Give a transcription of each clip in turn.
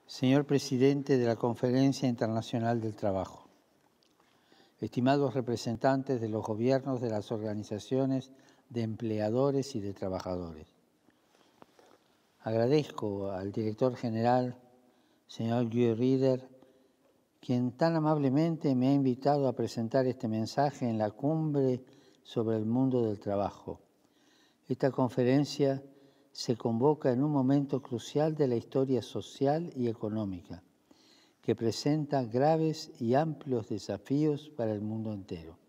Señor Presidente de la Conferencia Internacional del Trabajo, estimados representantes de los gobiernos de las organizaciones de empleadores y de trabajadores, agradezco al director general, señor Guy Ryder, quien tan amablemente me ha invitado a presentar este mensaje en la cumbre sobre el mundo del trabajo. Esta conferencia se convoca en un momento crucial de la historia social y económica, que presenta graves y amplios desafíos para el mundo entero.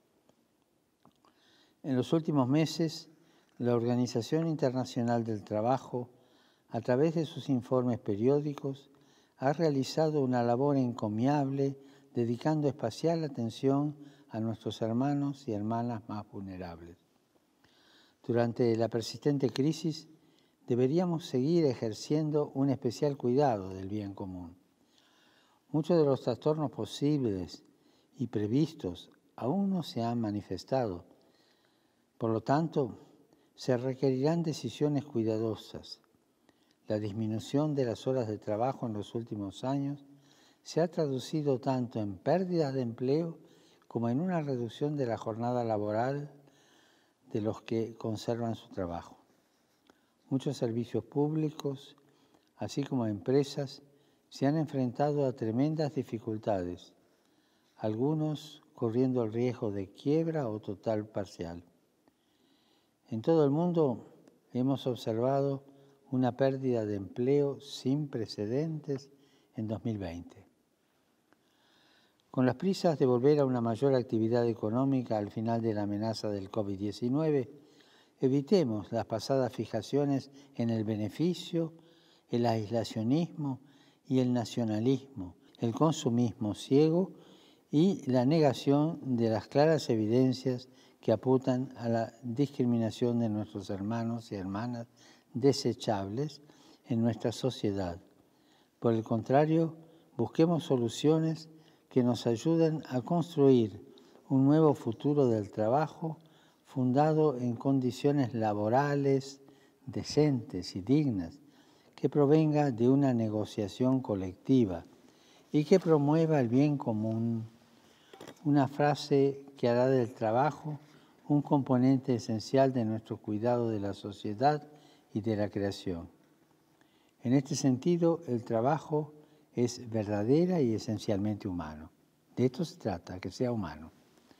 En los últimos meses, la Organización Internacional del Trabajo, a través de sus informes periódicos, ha realizado una labor encomiable dedicando especial atención a nuestros hermanos y hermanas más vulnerables. Durante la persistente crisis, deberíamos seguir ejerciendo un especial cuidado del bien común. Muchos de los trastornos posibles y previstos aún no se han manifestado. Por lo tanto, se requerirán decisiones cuidadosas. La disminución de las horas de trabajo en los últimos años se ha traducido tanto en pérdidas de empleo como en una reducción de la jornada laboral de los que conservan su trabajo. Muchos servicios públicos, así como empresas, se han enfrentado a tremendas dificultades, algunos corriendo el riesgo de quiebra o total parcial. En todo el mundo hemos observado una pérdida de empleo sin precedentes en 2020. Con las prisas de volver a una mayor actividad económica al final de la amenaza del COVID-19, evitemos las pasadas fijaciones en el beneficio, el aislacionismo y el nacionalismo, el consumismo ciego y la negación de las claras evidencias que apuntan a la discriminación de nuestros hermanos y hermanas desechables en nuestra sociedad. Por el contrario, busquemos soluciones que nos ayuden a construir un nuevo futuro del trabajo fundado en condiciones laborales decentes y dignas, que provenga de una negociación colectiva y que promueva el bien común, una frase que hará del trabajo un componente esencial de nuestro cuidado de la sociedad y de la creación. En este sentido, el trabajo es verdadera y esencialmente humano. De esto se trata, que sea humano.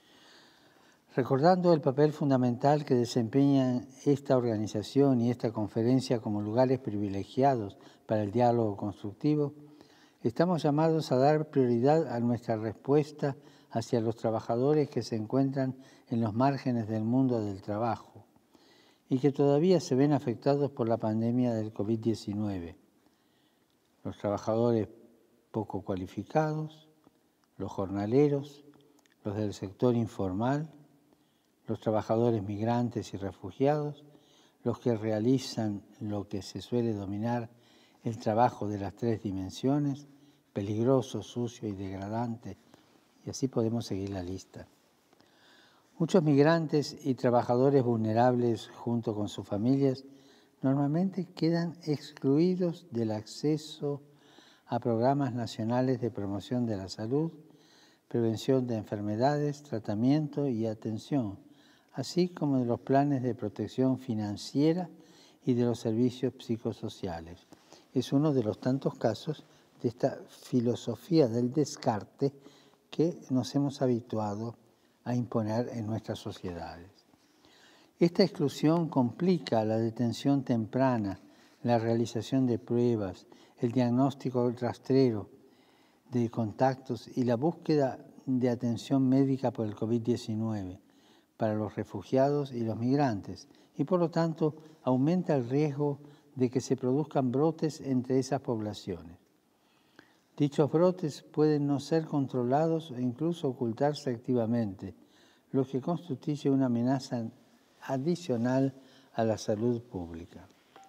Recordando el papel fundamental que desempeña esta organización y esta conferencia como lugares privilegiados para el diálogo constructivo, estamos llamados a dar prioridad a nuestra respuesta hacia los trabajadores que se encuentran en los márgenes del mundo del trabajo y que todavía se ven afectados por la pandemia del COVID-19. Los trabajadores poco cualificados, los jornaleros, los del sector informal, los trabajadores migrantes y refugiados, los que realizan lo que se suele denominar el trabajo de las tres dimensiones, peligroso, sucio y degradante, y así podemos seguir la lista. Muchos migrantes y trabajadores vulnerables junto con sus familias normalmente quedan excluidos del acceso a programas nacionales de promoción de la salud, prevención de enfermedades, tratamiento y atención, así como de los planes de protección financiera y de los servicios psicosociales. Es uno de los tantos casos de esta filosofía del descarte que nos hemos habituado a imponer en nuestras sociedades. Esta exclusión complica la detención temprana, la realización de pruebas, el diagnóstico rastrero de contactos y la búsqueda de atención médica por el COVID-19 para los refugiados y los migrantes, y por lo tanto aumenta el riesgo de que se produzcan brotes entre esas poblaciones. Dichos brotes pueden no ser controlados e incluso ocultarse activamente, lo que constituye una amenaza adicional a la salud pública.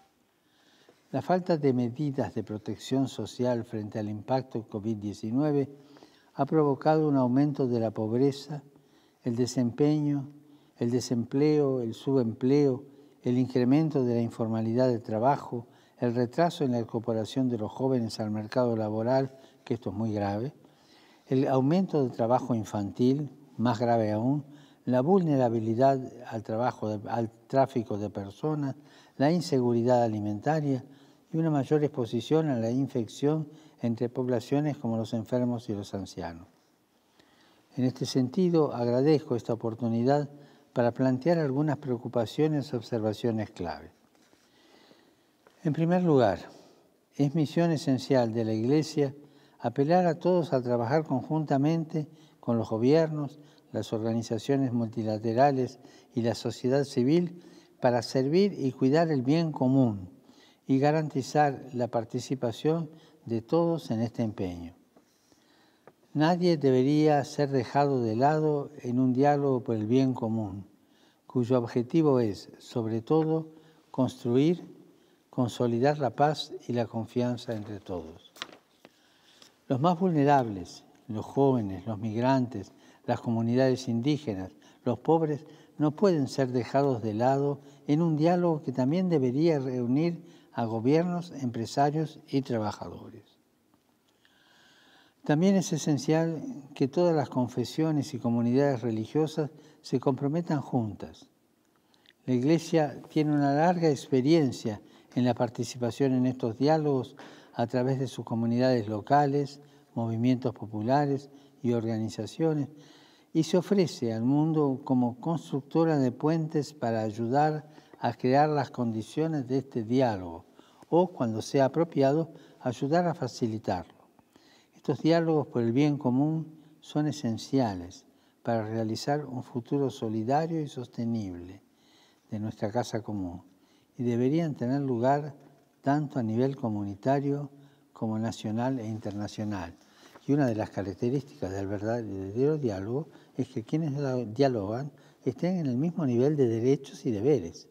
La falta de medidas de protección social frente al impacto COVID-19 ha provocado un aumento de la pobreza, el desempeño, el desempleo, el subempleo, el incremento de la informalidad de trabajo, el retraso en la incorporación de los jóvenes al mercado laboral, que esto es muy grave, el aumento del trabajo infantil, más grave aún, la vulnerabilidad al tráfico de personas, la inseguridad alimentaria y una mayor exposición a la infección entre poblaciones como los enfermos y los ancianos. En este sentido, agradezco esta oportunidad para plantear algunas preocupaciones y observaciones clave. En primer lugar, es misión esencial de la Iglesia apelar a todos a trabajar conjuntamente con los gobiernos, las organizaciones multilaterales y la sociedad civil para servir y cuidar el bien común y garantizar la participación de todos en este empeño. Nadie debería ser dejado de lado en un diálogo por el bien común, cuyo objetivo es, sobre todo, construir, consolidar la paz y la confianza entre todos. Los más vulnerables, los jóvenes, los migrantes, las comunidades indígenas, los pobres, no pueden ser dejados de lado en un diálogo que también debería reunir a gobiernos, empresarios y trabajadores. También es esencial que todas las confesiones y comunidades religiosas se comprometan juntas. La Iglesia tiene una larga experiencia en la participación en estos diálogos a través de sus comunidades locales, movimientos populares y organizaciones, y se ofrece al mundo como constructora de puentes para ayudar a crear las condiciones de este diálogo o, cuando sea apropiado, ayudar a facilitarlo. Estos diálogos por el bien común son esenciales para realizar un futuro solidario y sostenible de nuestra casa común y deberían tener lugar tanto a nivel comunitario como nacional e internacional. Y una de las características del verdadero diálogo es que quienes dialogan estén en el mismo nivel de derechos y deberes.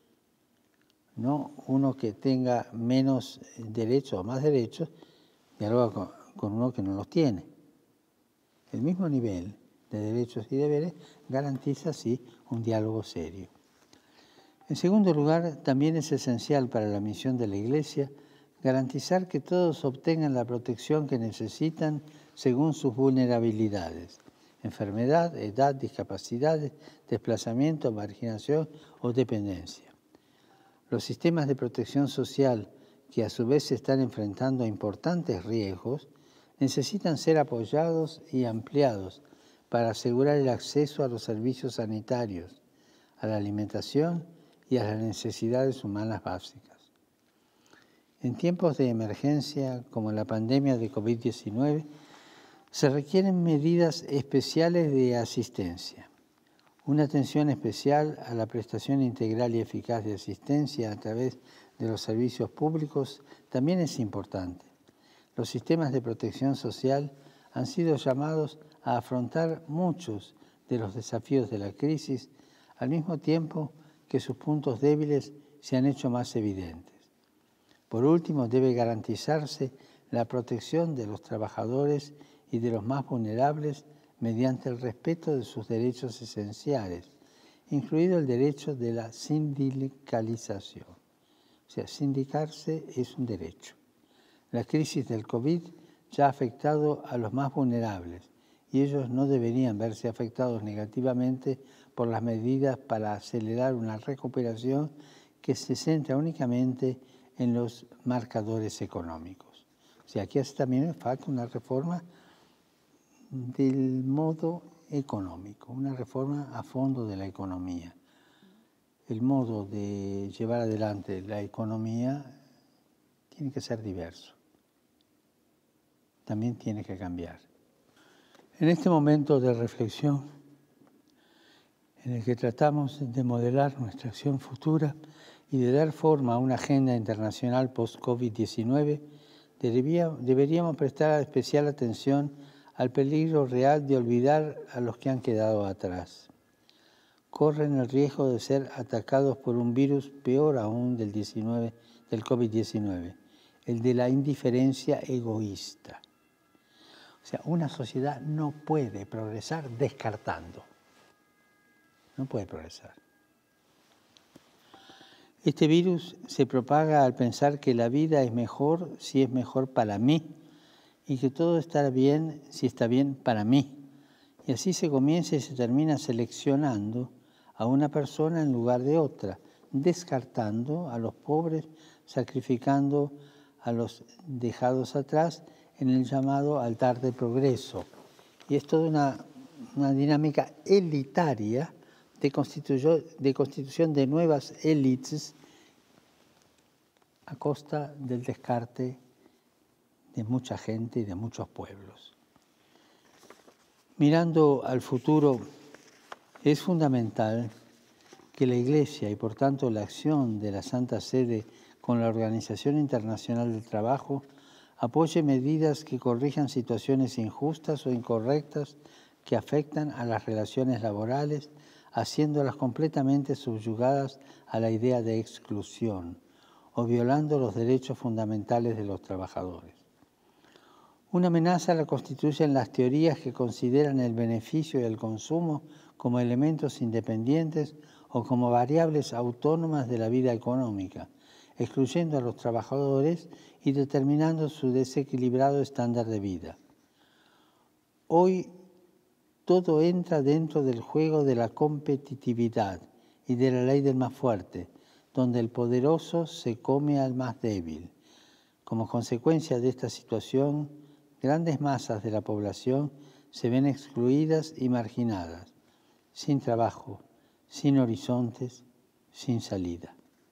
No uno que tenga menos derechos o más derechos dialoga con uno que no los tiene. El mismo nivel de derechos y deberes garantiza así un diálogo serio. En segundo lugar, también es esencial para la misión de la Iglesia garantizar que todos obtengan la protección que necesitan según sus vulnerabilidades: enfermedad, edad, discapacidades, desplazamiento, marginación o dependencia. Los sistemas de protección social, que a su vez se están enfrentando a importantes riesgos, necesitan ser apoyados y ampliados para asegurar el acceso a los servicios sanitarios, a la alimentación y a las necesidades humanas básicas. En tiempos de emergencia como la pandemia de COVID-19, se requieren medidas especiales de asistencia. Una atención especial a la prestación integral y eficaz de asistencia a través de los servicios públicos también es importante. Los sistemas de protección social han sido llamados a afrontar muchos de los desafíos de la crisis, al mismo tiempo que sus puntos débiles se han hecho más evidentes. Por último, debe garantizarse la protección de los trabajadores y de los más vulnerables mediante el respeto de sus derechos esenciales, incluido el derecho de la sindicalización. O sea, sindicarse es un derecho. La crisis del COVID ya ha afectado a los más vulnerables y ellos no deberían verse afectados negativamente por las medidas para acelerar una recuperación que se centra únicamente en los marcadores económicos. O sea, aquí hace también falta una reforma del modo económico, una reforma a fondo de la economía. El modo de llevar adelante la economía tiene que ser diverso. También tiene que cambiar. En este momento de reflexión, en el que tratamos de modelar nuestra acción futura y de dar forma a una agenda internacional post-COVID-19, deberíamos prestar especial atención al peligro real de olvidar a los que han quedado atrás. Corren el riesgo de ser atacados por un virus peor aún del COVID-19, el de la indiferencia egoísta. O sea, una sociedad no puede progresar descartando. No puede progresar. Este virus se propaga al pensar que la vida es mejor si es mejor para mí y que todo estará bien si está bien para mí. Y así se comienza y se termina seleccionando a una persona en lugar de otra, descartando a los pobres, sacrificando a los dejados atrás en el llamado altar de progreso. Y es toda una dinámica elitaria de constitución de nuevas élites a costa del descarte de mucha gente y de muchos pueblos. Mirando al futuro, es fundamental que la Iglesia y por tanto la acción de la Santa Sede con la Organización Internacional del Trabajo apoye medidas que corrijan situaciones injustas o incorrectas que afectan a las relaciones laborales, haciéndolas completamente subyugadas a la idea de exclusión o violando los derechos fundamentales de los trabajadores. Una amenaza la constituyen las teorías que consideran el beneficio y el consumo como elementos independientes o como variables autónomas de la vida económica, excluyendo a los trabajadores y determinando su desequilibrado estándar de vida. Hoy todo entra dentro del juego de la competitividad y de la ley del más fuerte, donde el poderoso se come al más débil. Como consecuencia de esta situación, grandes masas de la población se ven excluidas y marginadas, sin trabajo, sin horizontes, sin salida.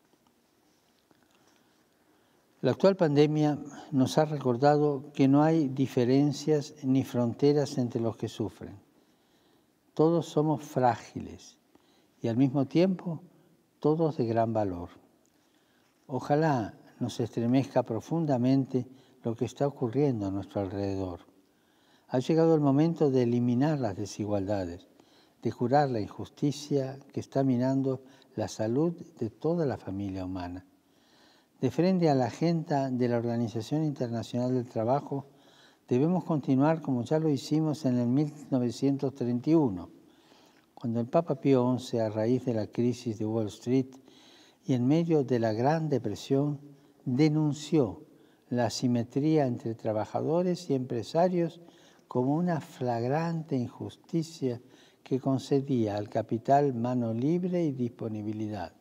La actual pandemia nos ha recordado que no hay diferencias ni fronteras entre los que sufren. Todos somos frágiles y al mismo tiempo todos de gran valor. Ojalá nos estremezca profundamente lo que está ocurriendo a nuestro alrededor. Ha llegado el momento de eliminar las desigualdades, de curar la injusticia que está minando la salud de toda la familia humana. De frente a la agenda de la Organización Internacional del Trabajo, debemos continuar como ya lo hicimos en el 1931, cuando el Papa Pío XI, a raíz de la crisis de Wall Street y en medio de la Gran Depresión, denunció la asimetría entre trabajadores y empresarios como una flagrante injusticia que concedía al capital mano libre y disponibilidad.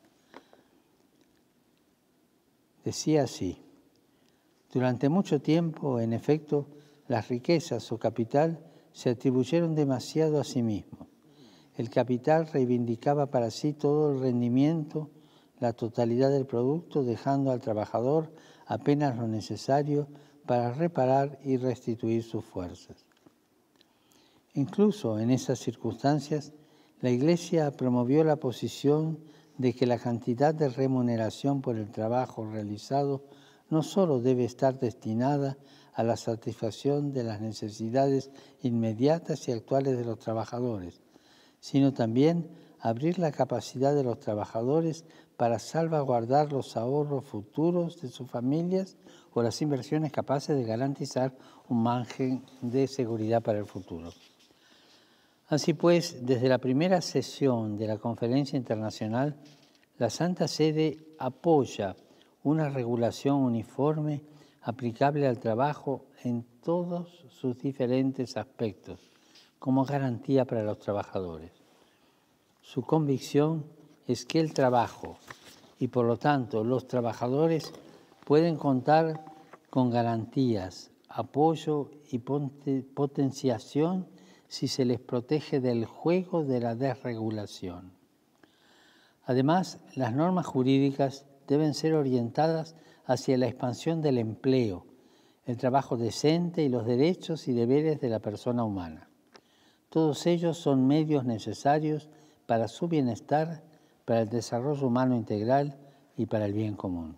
Decía así: durante mucho tiempo, en efecto, las riquezas o capital se atribuyeron demasiado a sí mismos. El capital reivindicaba para sí todo el rendimiento, la totalidad del producto, dejando al trabajador apenas lo necesario para reparar y restituir sus fuerzas. Incluso en esas circunstancias, la Iglesia promovió la posición de que la cantidad de remuneración por el trabajo realizado no solo debe estar destinada a la satisfacción de las necesidades inmediatas y actuales de los trabajadores, sino también abrir la capacidad de los trabajadores para salvaguardar los ahorros futuros de sus familias o las inversiones capaces de garantizar un margen de seguridad para el futuro. Así pues, desde la primera sesión de la Conferencia Internacional, la Santa Sede apoya una regulación uniforme aplicable al trabajo en todos sus diferentes aspectos, como garantía para los trabajadores. Su convicción es que el trabajo y, por lo tanto, los trabajadores pueden contar con garantías, apoyo y potenciación si se les protege del juego de la desregulación. Además, las normas jurídicas deben ser orientadas hacia la expansión del empleo, el trabajo decente y los derechos y deberes de la persona humana. Todos ellos son medios necesarios para su bienestar, para el desarrollo humano integral y para el bien común.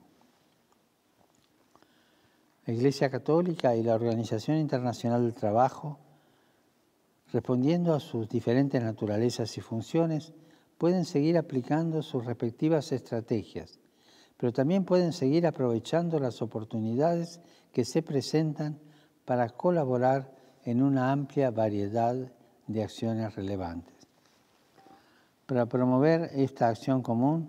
La Iglesia Católica y la Organización Internacional del Trabajo, respondiendo a sus diferentes naturalezas y funciones, pueden seguir aplicando sus respectivas estrategias, pero también pueden seguir aprovechando las oportunidades que se presentan para colaborar en una amplia variedad de acciones relevantes. Para promover esta acción común,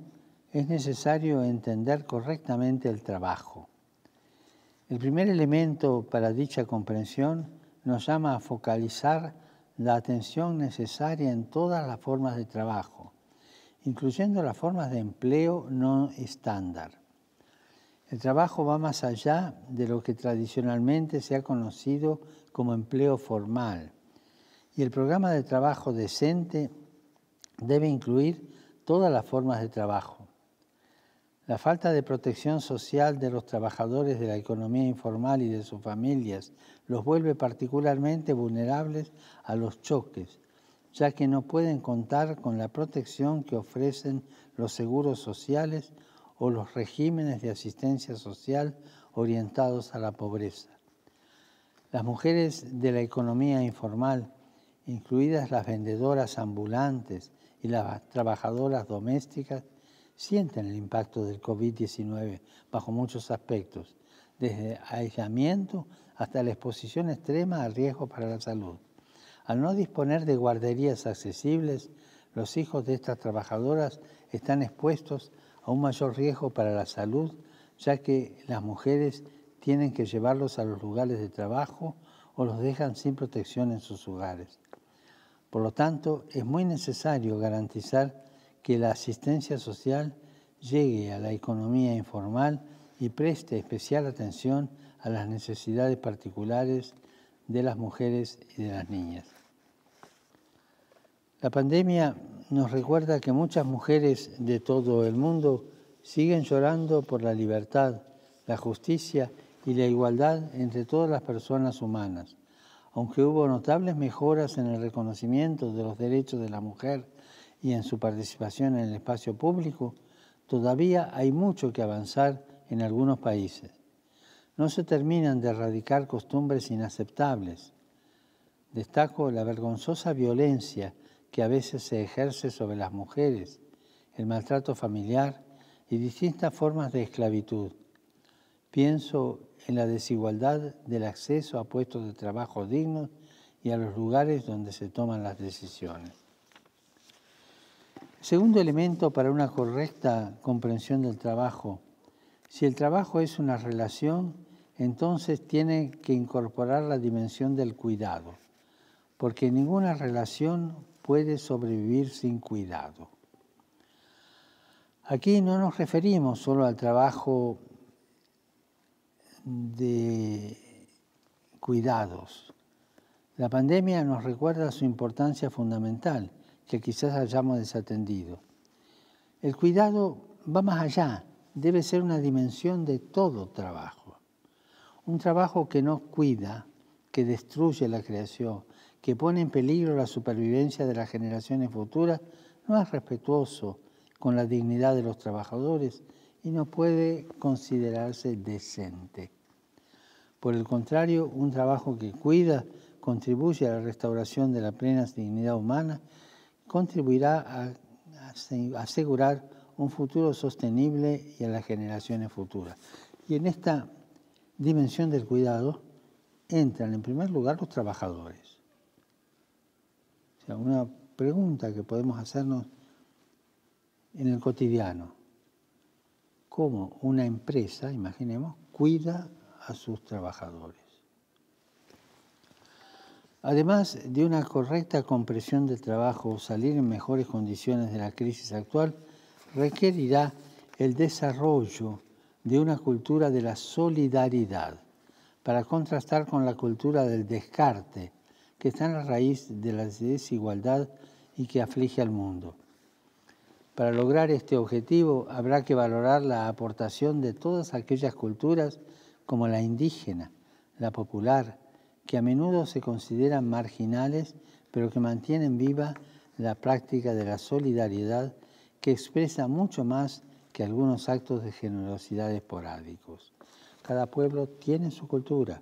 es necesario entender correctamente el trabajo. El primer elemento para dicha comprensión nos llama a focalizar la atención necesaria en todas las formas de trabajo, incluyendo las formas de empleo no estándar. El trabajo va más allá de lo que tradicionalmente se ha conocido como empleo formal, y el programa de trabajo decente debe incluir todas las formas de trabajo. La falta de protección social de los trabajadores de la economía informal y de sus familias los vuelve particularmente vulnerables a los choques, ya que no pueden contar con la protección que ofrecen los seguros sociales o los regímenes de asistencia social orientados a la pobreza. Las mujeres de la economía informal, incluidas las vendedoras ambulantes y las trabajadoras domésticas, sienten el impacto del COVID-19 bajo muchos aspectos, desde aislamiento hasta la exposición extrema al riesgo para la salud. Al no disponer de guarderías accesibles, los hijos de estas trabajadoras están expuestos a un mayor riesgo para la salud, ya que las mujeres tienen que llevarlos a los lugares de trabajo o los dejan sin protección en sus hogares. Por lo tanto, es muy necesario garantizar que la asistencia social llegue a la economía informal y preste especial atención a las necesidades particulares de las mujeres y de las niñas. La pandemia nos recuerda que muchas mujeres de todo el mundo siguen llorando por la libertad, la justicia y la igualdad entre todas las personas humanas. Aunque hubo notables mejoras en el reconocimiento de los derechos de la mujer y en su participación en el espacio público, todavía hay mucho que avanzar en algunos países. No se terminan de erradicar costumbres inaceptables. Destaco la vergonzosa violencia que a veces se ejerce sobre las mujeres, el maltrato familiar y distintas formas de esclavitud. Pienso en la desigualdad del acceso a puestos de trabajo dignos y a los lugares donde se toman las decisiones. Segundo elemento para una correcta comprensión del trabajo. Si el trabajo es una relación, entonces tiene que incorporar la dimensión del cuidado, porque ninguna relación puede sobrevivir sin cuidado. Aquí no nos referimos solo al trabajo de cuidados. La pandemia nos recuerda su importancia fundamental, que quizás hayamos desatendido. El cuidado va más allá, debe ser una dimensión de todo trabajo. Un trabajo que no cuida, que destruye la creación, que pone en peligro la supervivencia de las generaciones futuras, no es respetuoso con la dignidad de los trabajadores y no puede considerarse decente. Por el contrario, un trabajo que cuida contribuye a la restauración de la plena dignidad humana, contribuirá a asegurar un futuro sostenible y a las generaciones futuras. Y en esta dimensión del cuidado entran en primer lugar los trabajadores. O sea, una pregunta que podemos hacernos en el cotidiano. ¿Cómo una empresa, imaginemos, cuida a sus trabajadores? Además de una correcta comprensión del trabajo, salir en mejores condiciones de la crisis actual requerirá el desarrollo de una cultura de la solidaridad para contrastar con la cultura del descarte que está en la raíz de la desigualdad y que aflige al mundo. Para lograr este objetivo habrá que valorar la aportación de todas aquellas culturas como la indígena, la popular, que a menudo se consideran marginales, pero que mantienen viva la práctica de la solidaridad, que expresa mucho más que algunos actos de generosidad esporádicos. Cada pueblo tiene su cultura.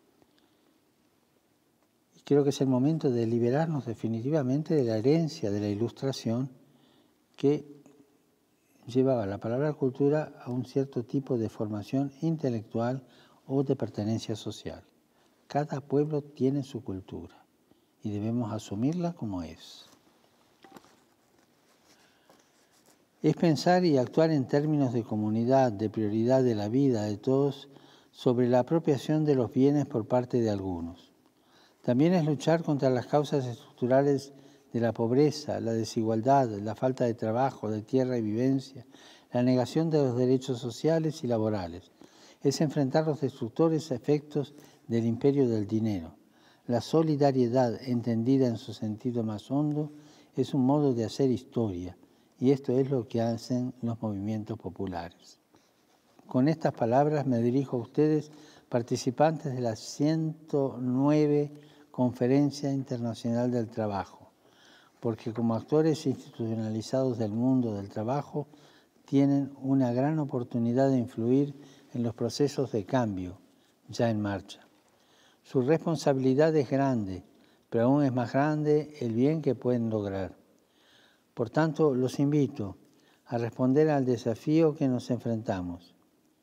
Y creo que es el momento de liberarnos definitivamente de la herencia de la Ilustración que llevaba la palabra cultura a un cierto tipo de formación intelectual o de pertenencia social. Cada pueblo tiene su cultura y debemos asumirla como es. Es pensar y actuar en términos de comunidad, de prioridad de la vida de todos, sobre la apropiación de los bienes por parte de algunos. También es luchar contra las causas estructurales de la pobreza, la desigualdad, la falta de trabajo, de tierra y vivencia, la negación de los derechos sociales y laborales. Es enfrentar los destructores efectos del imperio del dinero. La solidaridad, entendida en su sentido más hondo, es un modo de hacer historia, y esto es lo que hacen los movimientos populares. Con estas palabras me dirijo a ustedes, participantes de la 109 Conferencia Internacional del Trabajo, porque como actores institucionalizados del mundo del trabajo, tienen una gran oportunidad de influir en los procesos de cambio ya en marcha. Su responsabilidad es grande, pero aún es más grande el bien que pueden lograr. Por tanto, los invito a responder al desafío que nos enfrentamos.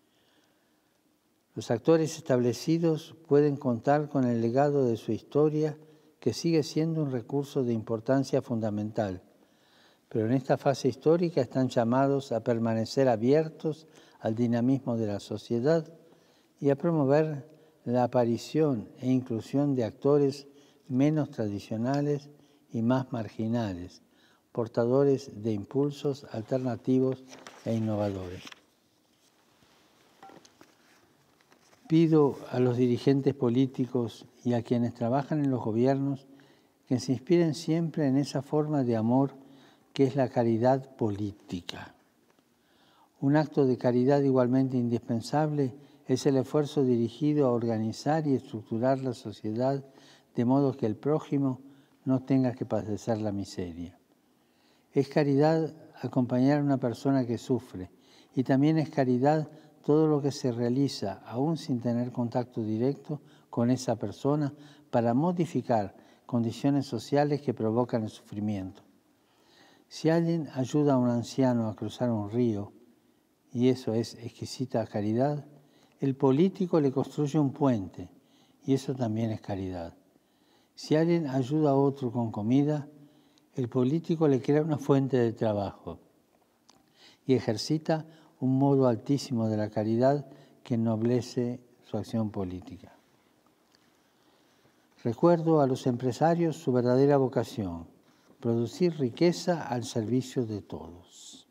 Los actores establecidos pueden contar con el legado de su historia, que sigue siendo un recurso de importancia fundamental, pero en esta fase histórica están llamados a permanecer abiertos al dinamismo de la sociedad y a promover la aparición e inclusión de actores menos tradicionales y más marginales, portadores de impulsos alternativos e innovadores. Pido a los dirigentes políticos y a quienes trabajan en los gobiernos que se inspiren siempre en esa forma de amor que es la caridad política. Un acto de caridad igualmente indispensable es el esfuerzo dirigido a organizar y estructurar la sociedad de modo que el prójimo no tenga que padecer la miseria. Es caridad acompañar a una persona que sufre, y también es caridad todo lo que se realiza, aún sin tener contacto directo con esa persona, para modificar condiciones sociales que provocan el sufrimiento. Si alguien ayuda a un anciano a cruzar un río, y eso es exquisita caridad, el político le construye un puente, y eso también es caridad. Si alguien ayuda a otro con comida, el político le crea una fuente de trabajo y ejercita un modo altísimo de la caridad que ennoblece su acción política. Recuerdo a los empresarios su verdadera vocación: producir riqueza al servicio de todos.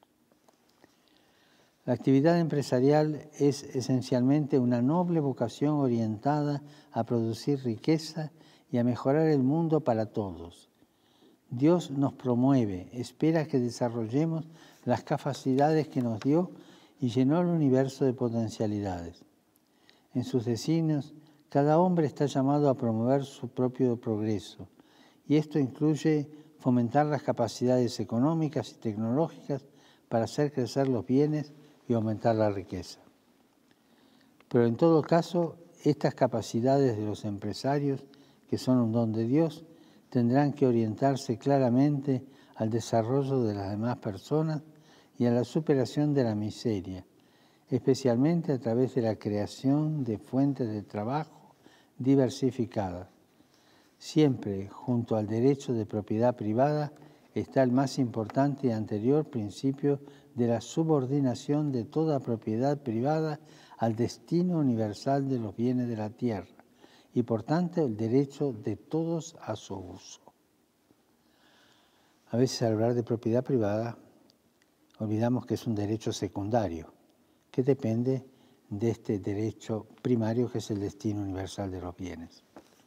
La actividad empresarial es esencialmente una noble vocación orientada a producir riqueza y a mejorar el mundo para todos. Dios nos promueve, espera que desarrollemos las capacidades que nos dio y llenó el universo de potencialidades. En sus designios, cada hombre está llamado a promover su propio progreso, y esto incluye fomentar las capacidades económicas y tecnológicas para hacer crecer los bienes y aumentar la riqueza. Pero en todo caso, estas capacidades de los empresarios, que son un don de Dios, tendrán que orientarse claramente al desarrollo de las demás personas y a la superación de la miseria, especialmente a través de la creación de fuentes de trabajo diversificadas. Siempre junto al derecho de propiedad privada está el más importante y anterior principio de la subordinación de toda propiedad privada al destino universal de los bienes de la tierra y por tanto el derecho de todos a su uso. A veces al hablar de propiedad privada olvidamos que es un derecho secundario que depende de este derecho primario que es el destino universal de los bienes.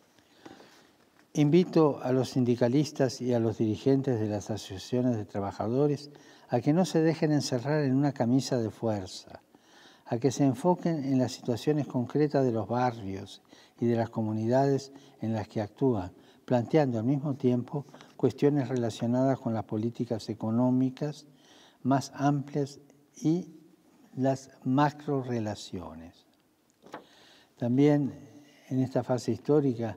Invito a los sindicalistas y a los dirigentes de las asociaciones de trabajadores a que no se dejen encerrar en una camisa de fuerza, a que se enfoquen en las situaciones concretas de los barrios y de las comunidades en las que actúan, planteando al mismo tiempo cuestiones relacionadas con las políticas económicas más amplias y las macrorrelaciones. También en esta fase histórica,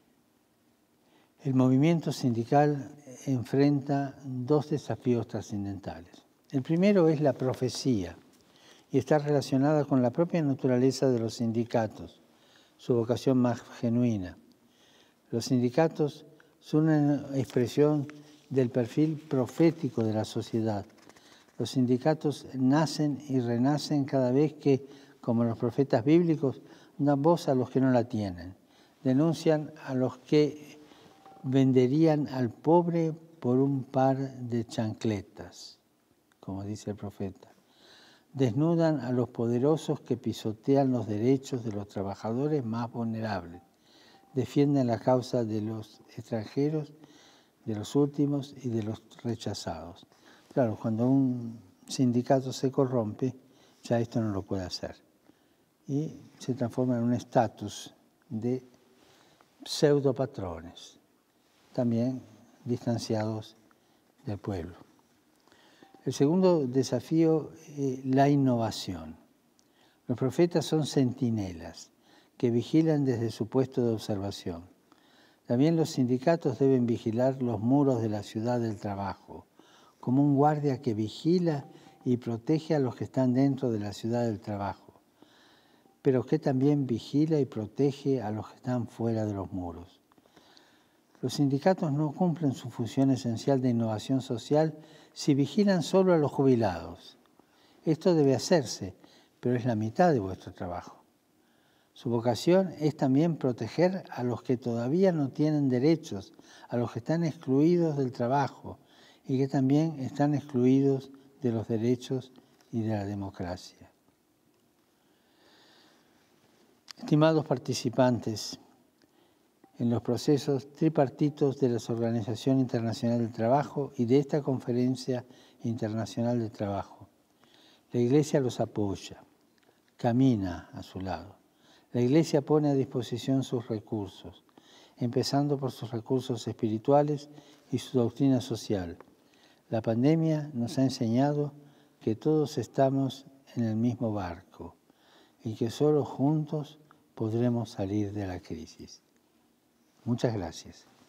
el movimiento sindical enfrenta dos desafíos trascendentales. El primero es la profecía y está relacionada con la propia naturaleza de los sindicatos, su vocación más genuina. Los sindicatos son una expresión del perfil profético de la sociedad, Los sindicatos nacen y renacen cada vez que, como los profetas bíblicos, dan voz a los que no la tienen. Denuncian a los que venderían al pobre por un par de chancletas, como dice el profeta. Desnudan a los poderosos que pisotean los derechos de los trabajadores más vulnerables. Defienden la causa de los extranjeros, de los últimos y de los rechazados. Claro, cuando un sindicato se corrompe, ya esto no lo puede hacer. Y se transforma en un estatus de pseudopatrones, también distanciados del pueblo. El segundo desafío es la innovación. Los profetas son centinelas que vigilan desde su puesto de observación. También los sindicatos deben vigilar los muros de la ciudad del trabajo, como un guardia que vigila y protege a los que están dentro de la ciudad del trabajo, pero que también vigila y protege a los que están fuera de los muros. Los sindicatos no cumplen su función esencial de innovación social si vigilan solo a los jubilados. Esto debe hacerse, pero es la mitad de vuestro trabajo. Su vocación es también proteger a los que todavía no tienen derechos, a los que están excluidos del trabajo y que también están excluidos de los derechos y de la democracia. Estimados participantes en los procesos tripartitos de la Organización Internacional del Trabajo y de esta Conferencia Internacional del Trabajo, la Iglesia los apoya, camina a su lado. La Iglesia pone a disposición sus recursos, empezando por sus recursos espirituales y su doctrina social. La pandemia nos ha enseñado que todos estamos en el mismo barco y que solo juntos podremos salir de la crisis. Muchas gracias.